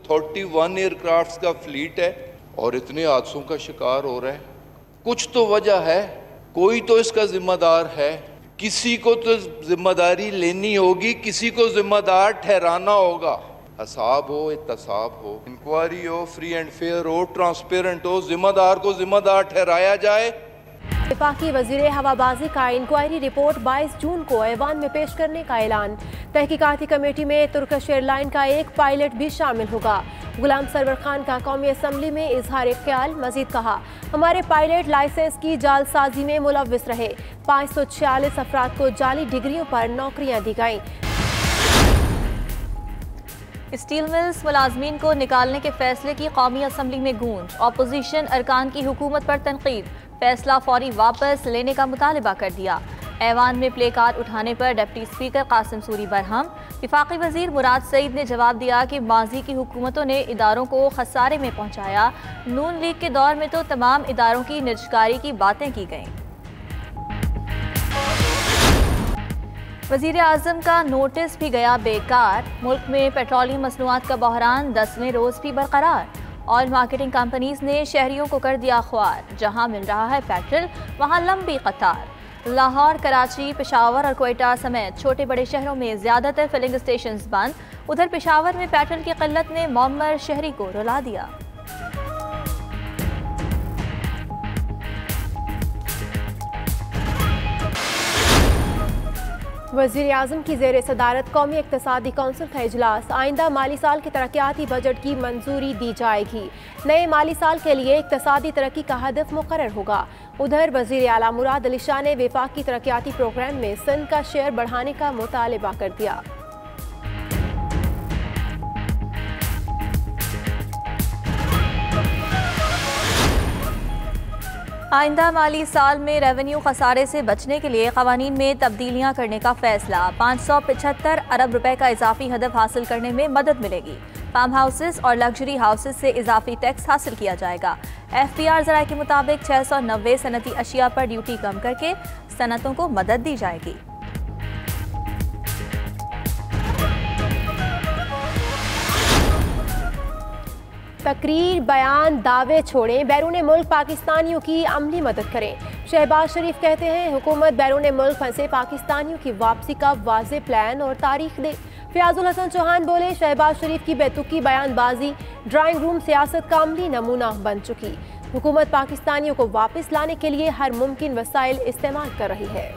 31 aircraft का fleet है और इतने हादसों का शिकार हो रहा है। कुछ तो वजह है, कोई तो इसका जिम्मेदार है, किसी को तो जिम्मेदारी लेनी होगी, किसी को जिम्मेदार ठहराना होगा। हिसाब हो, इत्तसाब हो, इंक्वायरी हो, फ्री एंड फेयर हो, ट्रांसपेरेंट हो, जिम्मेदार को जिम्मेदार ठहराया जाए। वफाकी वज़ीर हवाबाजी का इंक्वायरी रिपोर्ट 22 जून को ऐवान में पेश करने का ऐलान। तहकीकाती कमेटी में तुर्किश एयरलाइन का एक पायलट भी शामिल होगा। गुलाम सरवर खान का कौमी असम्बली में इजहार ख्याल। मजीद कहा, हमारे पायलट लाइसेंस की जालसाजी में मुलव्विस रहे। 546 अफराद को जाली डिग्रियों पर नौकरियां दी गईं। स्टील मिल्स मुलाजमीन को निकालने के फैसले की कौमी असम्बली में गूंज। अपोजिशन अरकान की हुकूमत पर तनकीद, फैसला फौरी वापस लेने का मुतालबा कर दिया। ऐवान में प्ले कार्ड उठाने पर डिप्टी स्पीकर कासिम सूरी बरहम। वफाकी वजीर मुराद सईद ने जवाब दिया कि माजी की हुकूमतों ने इदारों को खसारे में पहुंचाया। नून लीग के दौर में तो तमाम इदारों की निजकारी की बातें की गईं। वज़ीर आज़म का नोटिस भी गया बेकार। मुल्क में पेट्रोलियम मसनूआत का बहरान 10वें रोज़ भी बरकरार। ऑयल मार्केटिंग कंपनीज ने शहरियों को कर दिया ख्वार। जहां मिल रहा है पेट्रोल वहां लंबी कतार। लाहौर, कराची, पेशावर और कोयटा समेत छोटे बड़े शहरों में ज़्यादातर फिलिंग स्टेशन बंद। उधर पेशावर में पेट्रोल की किल्लत ने मौमर शहरी को रुला दिया। वज़ीर आज़म की ज़ेर सदारत कौमी इक़्तिसादी कौंसिल का इजलास। आइंदा माली साल के तरक्याती बजट की मंजूरी दी जाएगी। नए माली साल के लिए इक़्तिसादी तरक्की का हदफ मुकर्रर होगा। उधर वज़ीर आला मुराद अली शाह ने वफाकी तरक्याती प्रोग्राम में सिंध का शेयर बढ़ाने का मुतालबा कर दिया। आइंदा माली साल में रेवेन्यू खसारे से बचने के लिए कवानीन में तब्दीलियां करने का फैसला। 575 अरब रुपए का इजाफी हदफ हासिल करने में मदद मिलेगी। फार्म हाउसेस और लग्जरी हाउसेस से इजाफी टैक्स हासिल किया जाएगा। FPR ज़राए के मुताबिक 690 सनती अशिया पर ड्यूटी कम करके सनतों को मदद दी जाएगी। तकरीर, बयान, दावे छोड़ें, बैरून मुल्क पाकिस्तानियों की अमली मदद करें। शहबाज शरीफ कहते हैं हुकूमत बैरून मुल्क फंसे पाकिस्तानियों की वापसी का वाज़ेह प्लान और तारीख दे। फयाजुल हसन चौहान बोले, शहबाज शरीफ की बेतुकी बयानबाजी ड्राइंग रूम सियासत का अमली नमूना बन चुकी। हुकूमत पाकिस्तानियों को वापस लाने के लिए हर मुमकिन वसाइल इस्तेमाल कर रही है।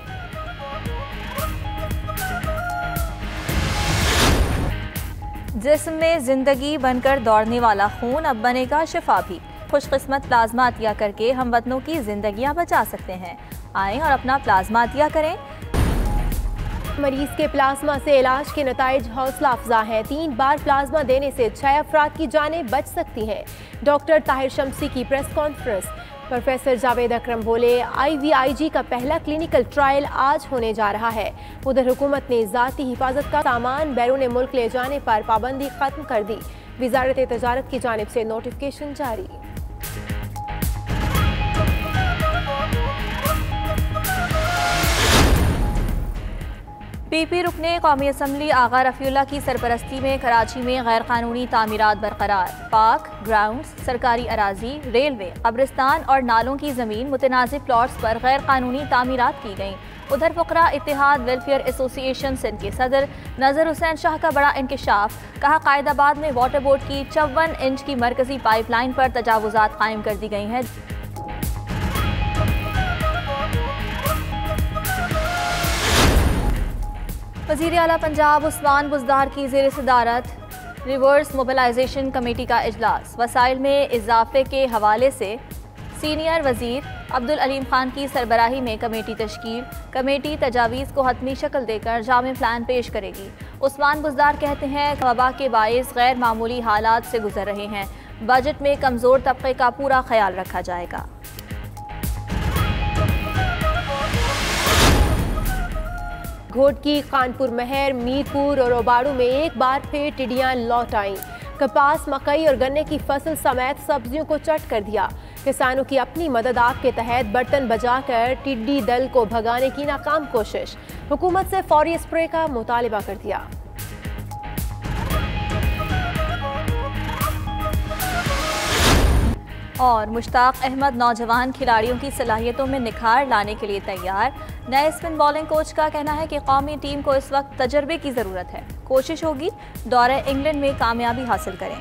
जिस्म में जिंदगी बनकर दौड़ने वाला खून अब बनेगा शिफा भी। खुशकिस्मत प्लाज्मा अतिया करके हम वतनों की जिंदगियां बचा सकते हैं। आएं और अपना प्लाज्मा अतिया करें। मरीज के प्लाज्मा से इलाज के नताइज हौसला अफजा हैं। 3 बार प्लाज्मा देने से 6 अफराद की जानें बच सकती हैं। डॉक्टर ताहिर शम्सी की press conference. Professor Javed Akram बोले, IVIG का पहला क्लिनिकल ट्रायल आज होने जा रहा है। उधर हुकूमत ने ज़ाती हिफाजत का सामान बैरून मुल्क ले जाने पर पाबंदी खत्म कर दी। वजारत तजारत की जानिब से नोटिफिकेशन जारी। PP रुकने कौमी असम्बली आगा रफ़ीउल्लाह की सरपरस्ती में कराची में गैर कानूनी तामीरात बरकरार। पार्क, ग्राउंड्स, सरकारी अराजी, रेलवे, कब्रिस्तान और नालों की ज़मीन मुतनाज़िब प्लॉट्स पर गैर कानूनी तामीरात की गईं। उधर फ़ुक़रा इत्तेहाद वेलफेयर एसोसिएशन सिंध के सदर नज़र हुसैन शाह का बड़ा इंकशाफ। कहा, कायदाबाद में वाटर बोर्ड की 54 इंच की मरकजी पाइपलाइन पर तजावुज़ात कायम कर दी गई हैं। वज़ीर आला पंजाब उस्मान बुज़दार की ज़ेर सदारत रिवर्स मोबिलाइजेशन कमेटी का इजलास। वसाइल में इजाफे के हवाले से सीनियर वज़ीर अब्दुल अलीम खान की सरबराही में कमेटी तश्कील। कमेटी तजावीज़ को हतमी शक्ल देकर जामे प्लान पेश करेगी। उस्मान बुज़दार कहते हैं वबा के बाइस गैर मामूली हालात से गुजर रहे हैं। बजट में कमज़ोर तबके का पूरा ख्याल रखा जाएगा। घोटकी, कानपुर महर, मीरपुर और ओबाड़ू में एक बार फिर टिड्डियां लौट आईं। कपास, मकई और गन्ने की फसल समेत सब्जियों को चट कर दिया। किसानों की अपनी मदद आप के तहत बर्तन बजाकर टिड्डी दल को भगाने की नाकाम कोशिश। हुकूमत से फौरी स्प्रे का मुतालबा कर दिया। और मुश्ताक अहमद नौजवान खिलाड़ियों की सलाहियतों में निखार लाने के लिए तैयार। नए स्पिन बॉलिंग कोच का कहना है कि कौमी टीम को इस वक्त तजर्बे की ज़रूरत है। कोशिश होगी दौरे इंग्लैंड में कामयाबी हासिल करें।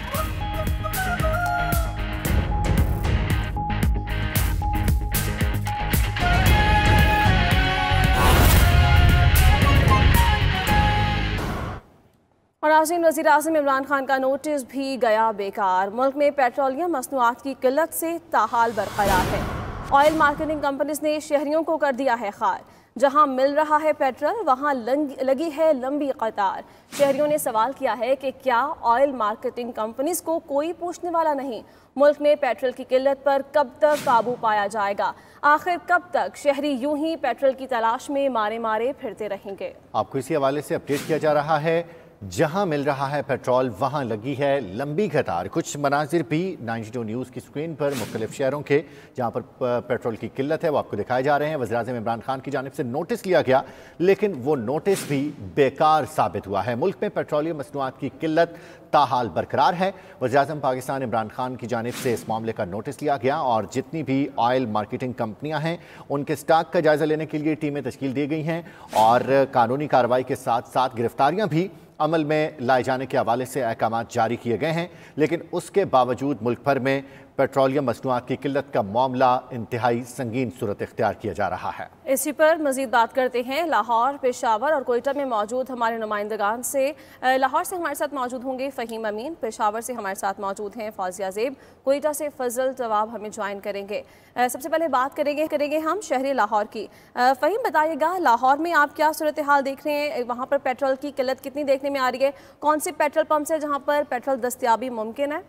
और नाज़रीन, वज़ीर आज़म इमरान खान का नोटिस भी गया बेकार। मुल्क में पेट्रोलियम मसनूआत की किल्लत से ताहाल बरकरार है। ऑयल मार्केटिंग कंपनीज ने शहरियों को कर दिया है खार। जहां मिल रहा है पेट्रोल वहां लगी है लंबी कतार। शहरियों ने सवाल किया है कि क्या ऑयल मार्केटिंग कंपनीज को कोई पूछने वाला नहीं? मुल्क में पेट्रोल की किल्लत पर कब तक काबू पाया जाएगा? आखिर कब तक शहरी यूं ही पेट्रोल की तलाश में मारे मारे फिरते रहेंगे? आपको इसी हवाले से अपडेट किया जा रहा है। जहां मिल रहा है पेट्रोल वहां लगी है लंबी कतार। कुछ मनाजिर भी 92 न्यूज़ की स्क्रीन पर मुख्तलिफ शहरों के जहां पर पेट्रोल की किल्लत है वो आपको दिखाए जा रहे हैं। वज़ीर-ए-आज़म इमरान खान की जानिब से नोटिस लिया गया, लेकिन वो नोटिस भी बेकार साबित हुआ है। मुल्क में पेट्रोलियम मसनूआत की किल्लत ताहाल बरकरार है। वज़ीर-ए-आज़म पाकिस्तान इमरान खान की जानिब से इस मामले का नोटिस लिया गया और जितनी भी ऑयल मार्केटिंग कंपनियां हैं उनके स्टॉक का जायज़ा लेने के लिए टीमें तश्कील दी गई हैं और कानूनी कार्रवाई के साथ साथ गिरफ्तारियां भी अमल में लाए जाने के हवाले से अहकाम जारी किए गए हैं। लेकिन उसके बावजूद मुल्क भर में पेट्रोलियम मसनूआत की किल्लत का मामला इंतहाई संगीन सूरत इख्तियार किया जा रहा है। इसी पर मजीद बात करते हैं लाहौर, पेशावर और कोयटा में मौजूद हमारे नुमाइंदगान से। लाहौर से हमारे साथ मौजूद होंगे फ़हीम अमीन, पेशावर से हमारे साथ मौजूद हैं फौजिया ज़ेब, कोयटा से फजल जवाब हमें ज्वाइन करेंगे। सबसे पहले बात करेंगे हम शहरी लाहौर की। फ़हीम, बताइएगा लाहौर में आप क्या सूरत हाल देख रहे हैं? वहाँ पर पेट्रोल की किल्लत कितनी देखने में आ रही है? कौन से पेट्रोल पंप है जहाँ पर पेट्रोल दस्तयाबी मुमकिन है?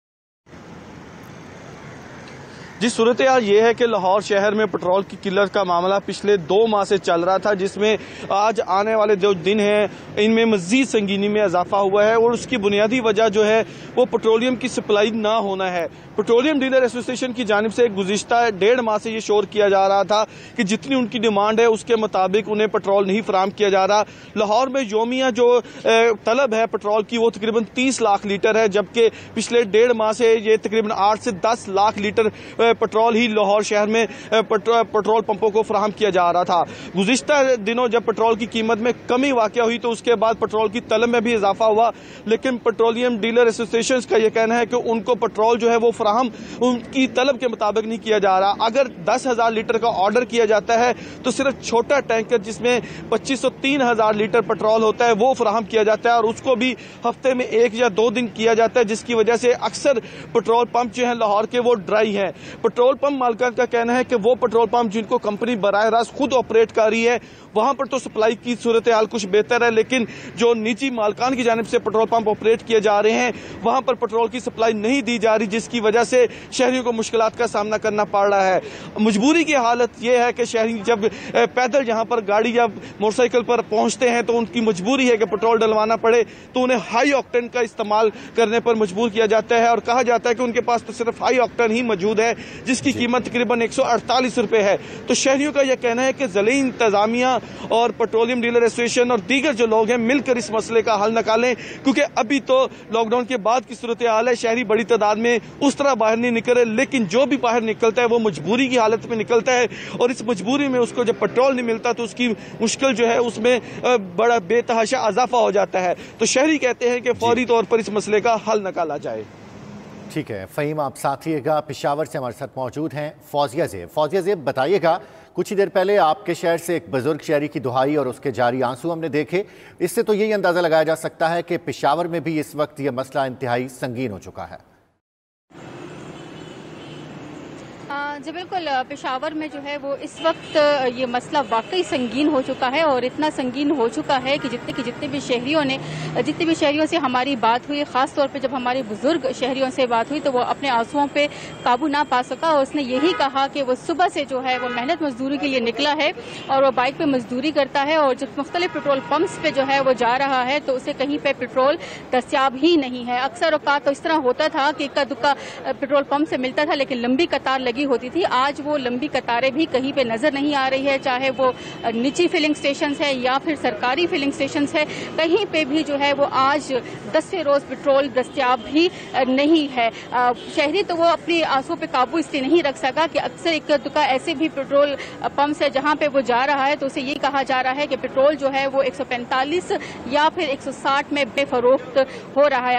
जी, सूरत हाल ये है कि लाहौर शहर में पेट्रोल की किल्लत का मामला पिछले 2 माह से चल रहा था, जिसमें आज आने वाले जो दिन हैं इनमें मजीद संगीनी में इजाफा हुआ है और उसकी बुनियादी वजह जो है वो पेट्रोलियम की सप्लाई ना होना है। पेट्रोलियम डीलर एसोसिएशन की जानिब से गुज़िश्ता 1.5 माह से ये शोर किया जा रहा था कि जितनी उनकी डिमांड है उसके मुताबिक उन्हें पेट्रोल नहीं फराहम किया जा रहा। लाहौर में योमिया जो तलब है पेट्रोल की वो तकरीबन 30 लाख लीटर है, जबकि पिछले 1.5 माह से ये तकरीबन 8 से 10 लाख लीटर पेट्रोल ही लाहौर शहर में पेट्रोल पंपों को फराहम किया जा रहा था। गुज़िश्ता दिनों जब पेट्रोल की कीमत में कमी वाक़या हुई तो उसके बाद पेट्रोल की तलब में भी इजाफा हुआ, लेकिन पेट्रोलियम डीलर एसोसिएशन का यह कहना है कि उनको पेट्रोल जो है वो फराहम उनकी तलब के मुताबिक नहीं किया जा रहा। अगर 10,000 लीटर का ऑर्डर किया जाता है तो सिर्फ छोटा टैंकर जिसमें 2503,000 लीटर पेट्रोल होता है वो फराहम किया जाता है और उसको भी हफ्ते में 1 या 2 दिन किया जाता है, जिसकी वजह से अक्सर पेट्रोल पंप जो है लाहौर के वो ड्राई हैं। पेट्रोल पंप मालिकान का कहना है कि वो पेट्रोल पंप जिनको कंपनी बराह रास्त खुद ऑपरेट कर रही है वहां पर तो सप्लाई की सूरत हाल कुछ बेहतर है, लेकिन जो निजी मालिकान की जानिब से पेट्रोल पंप ऑपरेट किए जा रहे हैं वहां पर पेट्रोल की सप्लाई नहीं दी जा रही, जिसकी वजह से शहरियों को मुश्किलात का सामना करना पड़ रहा है। मजबूरी की हालत यह है कि शहरी जब पैदल यहाँ पर गाड़ी या मोटरसाइकिल पर पहुंचते हैं तो उनकी मजबूरी है कि पेट्रोल डलवाना पड़े, तो उन्हें हाई ऑक्टेन का इस्तेमाल करने पर मजबूर किया जाता है और कहा जाता है कि उनके पास तो सिर्फ हाई ऑक्टेन ही मौजूद है जिसकी कीमत तकरीबन 148 रुपए है। तो शहरियों का यह कहना है कि ज़िले इंतजामिया और पेट्रोलियम डीलर एसोसिएशन और दीगर जो लोग हैं मिलकर इस मसले का हल निकालें, क्योंकि अभी तो लॉकडाउन के बाद की सूरत हाल है, शहरी बड़ी तादाद में उस तरह बाहर नहीं निकल रहे, लेकिन जो भी बाहर निकलता है वो मजबूरी की हालत में निकलता है और इस मजबूरी में उसको जब पेट्रोल नहीं मिलता तो उसकी मुश्किल जो है उसमें बड़ा बेतहाशा इजाफा हो जाता है। तो शहरी कहते हैं कि फौरी तौर पर इस मसले का हल निकाला जाए। ठीक है फ़हीम, आप साथ रहिएगा। पेशावर से हमारे साथ मौजूद हैं फौजिया ज़ेब। फौजिया ज़ेब, बताइएगा, कुछ ही देर पहले आपके शहर से एक बुजुर्ग शहरी की दुहाई और उसके जारी आंसू हमने देखे, इससे तो यही अंदाज़ा लगाया जा सकता है कि पेशावर में भी इस वक्त यह मसला इंतहाई संगीन हो चुका है। जी बिल्कुल, पेशावर में जो है वो इस वक्त ये मसला वाकई संगीन हो चुका है और इतना संगीन हो चुका है कि जितने भी शहरियों से हमारी बात हुई, ख़ास तौर पे जब हमारे बुजुर्ग शहरियों से बात हुई तो वो अपने आंसुओं पे काबू ना पा सका और उसने यही कहा कि वो सुबह से जो है वो मेहनत मजदूरी के लिए निकला है और वो बाइक पे मजदूरी करता है और जब मुख्तलिफ पेट्रोल पंप्स पे जो है वो जा रहा है तो उसे कहीं पे पेट्रोल दस्तियाब ही नहीं है। अक्सर औकात तो इस तरह होता था कि इक्का दुक्का पेट्रोल पंप से मिलता था, लेकिन लंबी कतार लगी होती होती थी, आज वो लंबी कतारें भी कहीं पे नजर नहीं आ रही है, चाहे वो निजी फिलिंग स्टेशन है या फिर सरकारी फिलिंग स्टेशन है, कहीं पे भी जो है वो आज 10वें रोज पेट्रोल दस्तयाब भी नहीं है। शहरी तो वो अपनी आंसू पे काबू इसलिए नहीं रख सका कि अक्सर एक दुका ऐसे भी पेट्रोल पंप है जहां पे वो जा रहा है तो उसे ये कहा जा रहा है कि पेट्रोल जो है वो 145 या फिर 160 में बेफरोख्त हो रहा है।